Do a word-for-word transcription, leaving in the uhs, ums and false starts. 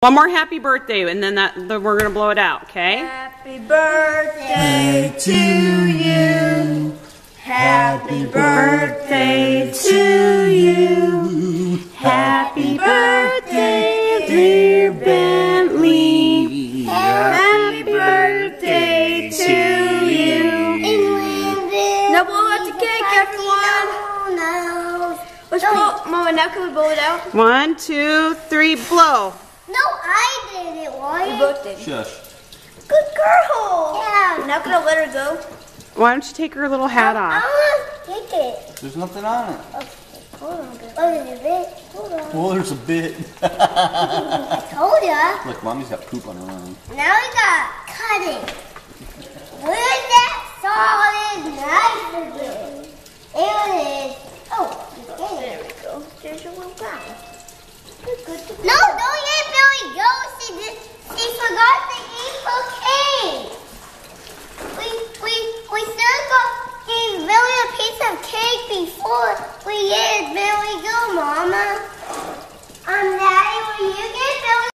One more happy birthday, and then that then we're gonna blow it out, okay? Happy birthday to you. Happy birthday to you. Happy birthday, dear Bentley. Happy birthday to you. Now blow out the cake, everyone. Let's blow, Mama. Now can we blow it out? One, two, three, blow. No, I did it. Why? We both did. Shush. Good girl. Yeah. Now can I let her go? Why don't you take her little hat I off? want to take it. There's nothing on it. Okay, hold on. Oh, there's a bit. Hold on. Well, there's a bit. I told ya. Look, Mommy's got poop on her arm. Now we got cutting. Where's that solid knife again? There it is. Oh, there we go. There's your little guy. No, don't get Billy